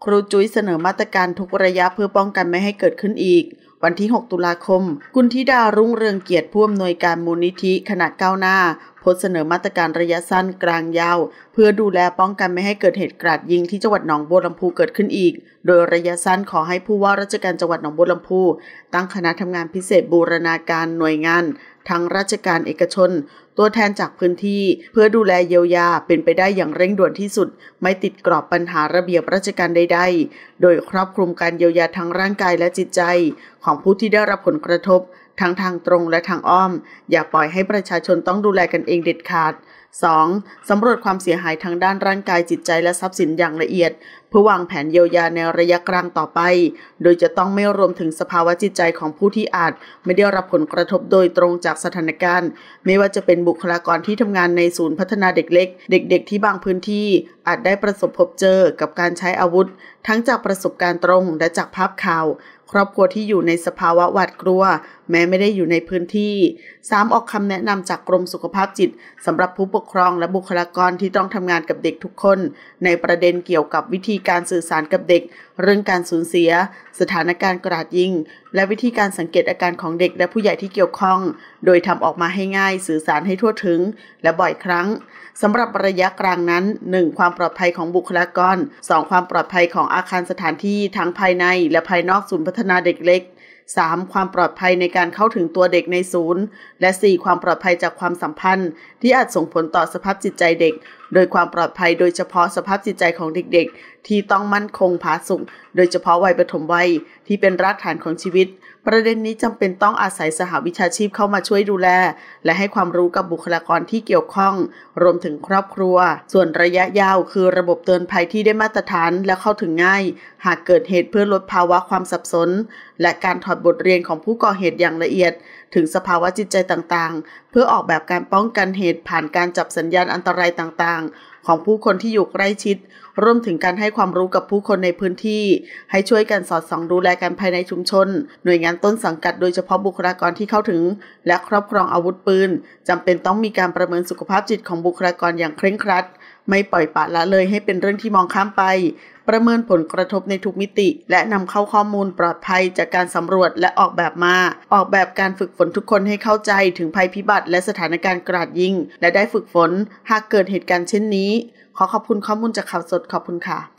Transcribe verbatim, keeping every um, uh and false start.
ครูจุ้ยเสนอมาตรการทุกระยะเพื่อป้องกันไม่ให้เกิดขึ้นอีกวันที่หกตุลาคมกุลธิดารุ่งเรืองเกียรติผู้อำนวยการมูลนิธิขณะก้าวหน้าโพสต์เสนอมาตรการระยะสั้นกลางยาวเพื่อดูแลป้องกันไม่ให้เกิดเหตุกราดยิงที่จังหวัดหนองบัวลำพูเกิดขึ้นอีกโดยระยะสั้นขอให้ผู้ว่าราชการจังหวัดหนองบัวลำพูตั้งคณะทำงานพิเศษบูรณาการหน่วยงานทั้งราชการเอกชนตัวแทนจากพื้นที่เพื่อดูแลเยียวยาเป็นไปได้อย่างเร่งด่วนที่สุดไม่ติดกรอบปัญหาระเบียบราชการใดๆโดยครอบคลุมการเยียวยาทั้งร่างกายและจิตใจของผู้ที่ได้รับผลกระทบทั้งทางตรงและทางอ้อมอย่าปล่อยให้ประชาชนต้องดูแลกันเองเด็ดขาด สอง. สำรวจความเสียหายทางด้านร่างกายจิตใจและทรัพย์สินอย่างละเอียดเพื่อวางแผนเยียวยาในระยะกลางต่อไปโดยจะต้องไม่รวมถึงสภาวะจิตใจของผู้ที่อาจไม่ได้รับผลกระทบโดยตรงจากสถานการณ์ไม่ว่าจะเป็นบุคลากรที่ทำงานในศูนย์พัฒนาเด็กเล็กเด็กๆที่บางพื้นที่อาจได้ประสบพบเจอกับการใช้อาวุธทั้งจากประสบการณ์ตรงและจากภาพข่าวครอบครัวที่อยู่ในสภาวะหวาดกลัวแม้ไม่ได้อยู่ในพื้นที่ สาม. ออกคำแนะนำจากกรมสุขภาพจิตสำหรับผู้ปกครองและบุคลากรที่ต้องทำงานกับเด็กทุกคนในประเด็นเกี่ยวกับวิธีการสื่อสารกับเด็กเรื่องการสูญเสียสถานการณ์กราดยิงและวิธีการสังเกตอาการของเด็กและผู้ใหญ่ที่เกี่ยวข้องโดยทำออกมาให้ง่ายสื่อสารให้ทั่วถึงและบ่อยครั้งสำหรับระยะกลางนั้น หนึ่ง. ความปลอดภัยของบุคลากร สอง. ความปลอดภัยของอาคารสถานที่ทั้งภายในและภายนอกศูนย์พัฒนาเด็กเล็ก สาม. ความปลอดภัยในการเข้าถึงตัวเด็กในศูนย์และ สี่. ความปลอดภัยจากความสัมพันธ์ที่อาจส่งผลต่อสภาพจิตใจเด็กโดยความปลอดภัยโดยเฉพาะสภาพจิตใจของเด็กๆที่ต้องมั่นคงผาสุกโดยเฉพาะวัยปฐมวัยที่เป็นรากฐานของชีวิตประเด็นนี้จำเป็นต้องอาศัยสหวิชาชีพเข้ามาช่วยดูแลและให้ความรู้กับบุคลากรที่เกี่ยวข้องรวมถึงครอบครัวส่วนระยะยาวคือระบบเตือนภัยที่ได้มาตรฐานและเข้าถึงง่ายหากเกิดเหตุเพื่อลดภาวะความสับสนและการถอดบทเรียนของผู้ก่อเหตุอย่างละเอียดถึงสภาวะจิตใจต่างๆเพื่อออกแบบการป้องกันเหตุผ่านการจับสัญญาณอันตรายต่างๆของผู้คนที่อยู่ใกล้ชิดรวมถึงการให้ความรู้กับผู้คนในพื้นที่ให้ช่วยกันสอดส่องดูแลกันภายในชุมชนหน่วยงานต้นสังกัดโดยเฉพาะบุคลากรที่เข้าถึงและครอบครองอาวุธปืนจำเป็นต้องมีการประเมินสุขภาพจิตของบุคลากรอย่างเคร่งครัดไม่ปล่อยปละละเลยให้เป็นเรื่องที่มองข้ามไปประเมินผลกระทบในทุกมิติและนำเข้าข้อมูลปลอดภัยจากการสำรวจและออกแบบมาออกแบบการฝึกฝนทุกคนให้เข้าใจถึงภัยพิบัติและสถานการณ์กราดยิงและได้ฝึกฝนหากเกิดเหตุการณ์เช่นนี้ขอขอบคุณข้อมูลจากข่าวสดขอบคุณค่ะ